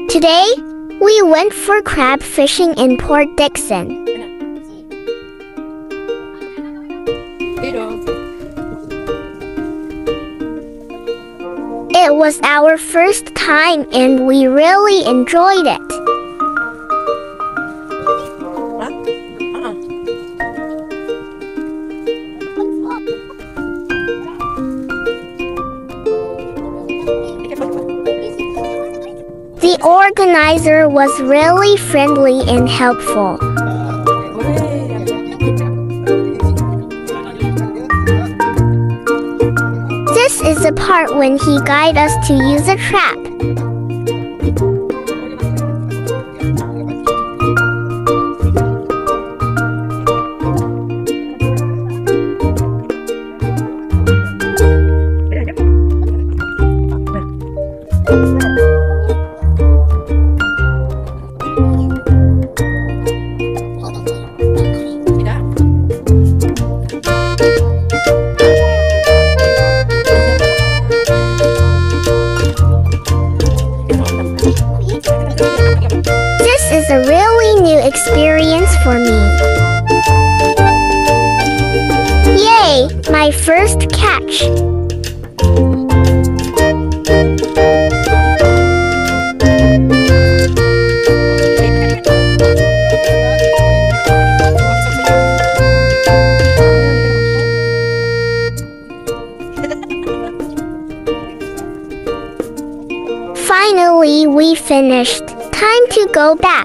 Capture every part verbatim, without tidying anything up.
Today, we went for crab fishing in Port Dickson. It was our first time and we really enjoyed it. The organizer was really friendly and helpful. This is the part when he guides us to use a trap. This is a really new experience for me. Yay! My first catch! Finally, we finished. Time to go back.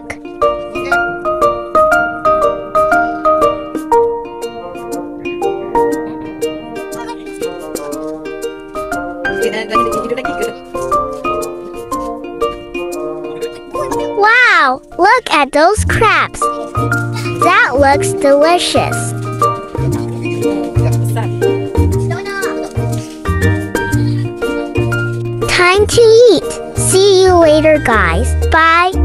Wow! Look at those crabs. That looks delicious. Time to eat. See you later, guys. Bye.